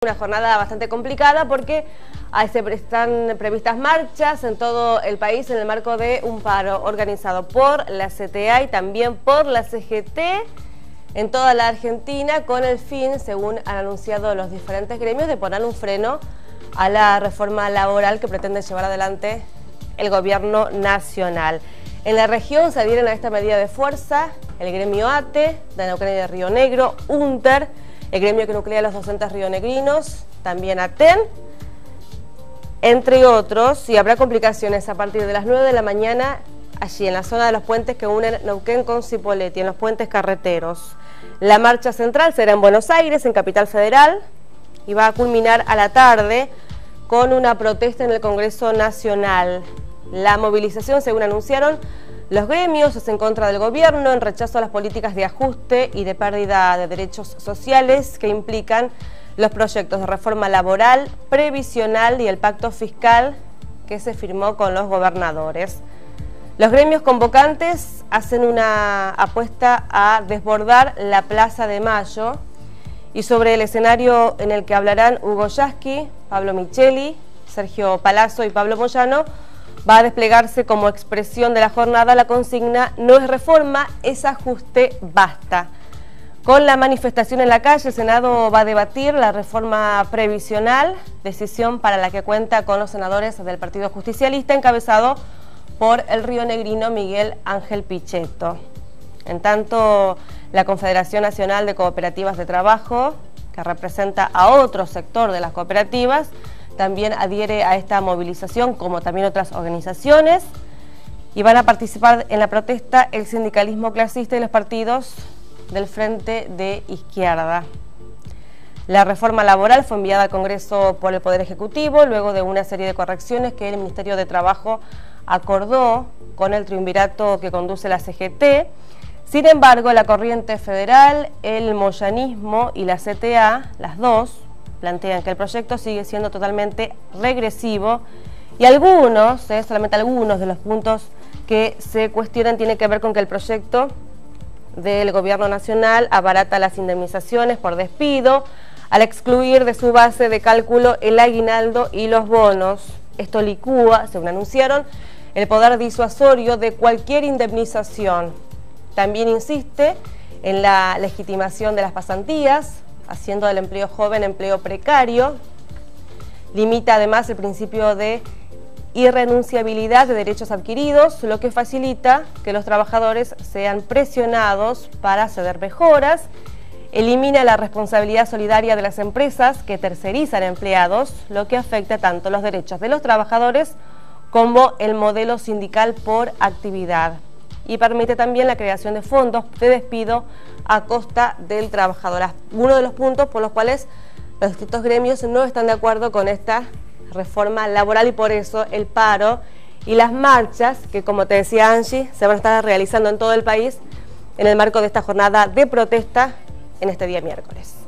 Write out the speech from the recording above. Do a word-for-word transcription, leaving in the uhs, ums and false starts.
Una jornada bastante complicada porque están previstas marchas en todo el país en el marco de un paro organizado por la C T A y también por la C G T en toda la Argentina, con el fin, según han anunciado los diferentes gremios, de poner un freno a la reforma laboral que pretende llevar adelante el gobierno nacional. En la región se adhieren a esta medida de fuerza el gremio A T E, de Neuquén y de Río Negro, UNTER, el gremio que nuclea a los docentes rionegrinos, también A T E N, entre otros, y habrá complicaciones a partir de las nueve de la mañana allí en la zona de los puentes que unen Neuquén con Cipolletti, en los puentes carreteros. La marcha central será en Buenos Aires, en Capital Federal, y va a culminar a la tarde con una protesta en el Congreso Nacional. La movilización, según anunciaron los gremios, es en contra del gobierno, en rechazo a las políticas de ajuste y de pérdida de derechos sociales que implican los proyectos de reforma laboral, previsional y el pacto fiscal que se firmó con los gobernadores. Los gremios convocantes hacen una apuesta a desbordar la Plaza de Mayo, y sobre el escenario en el que hablarán Hugo Yasky, Pablo Micheli, Sergio Palazzo y Pablo Moyano, va a desplegarse como expresión de la jornada la consigna "No es reforma, es ajuste, basta". Con la manifestación en la calle, el Senado va a debatir la reforma previsional, decisión para la que cuenta con los senadores del Partido Justicialista, encabezado por el rionegrino Miguel Ángel Pichetto. En tanto, la Confederación Nacional de Cooperativas de Trabajo, que representa a otro sector de las cooperativas, también adhiere a esta movilización, como también otras organizaciones, y van a participar en la protesta el sindicalismo clasista y los partidos del Frente de Izquierda. La reforma laboral fue enviada al Congreso por el Poder Ejecutivo luego de una serie de correcciones que el Ministerio de Trabajo acordó con el triunvirato que conduce la C G T. Sin embargo, la Corriente Federal, el moyanismo y la C T A, las dos, plantean que el proyecto sigue siendo totalmente regresivo, y algunos, eh, solamente algunos de los puntos que se cuestionan tienen que ver con que el proyecto del gobierno nacional abarata las indemnizaciones por despido al excluir de su base de cálculo el aguinaldo y los bonos. Esto licúa, según anunciaron, el poder disuasorio de cualquier indemnización. También insiste en la legitimación de las pasantías, haciendo del empleo joven empleo precario. Limita además el principio de irrenunciabilidad de derechos adquiridos, lo que facilita que los trabajadores sean presionados para ceder mejoras. Elimina la responsabilidad solidaria de las empresas que tercerizan empleados, lo que afecta tanto los derechos de los trabajadores como el modelo sindical por actividad. Y permite también la creación de fondos de despido a costa del trabajador. Uno de los puntos por los cuales los distintos gremios no están de acuerdo con esta reforma laboral, y por eso el paro y las marchas que, como te decía Angie, se van a estar realizando en todo el país en el marco de esta jornada de protesta en este día miércoles.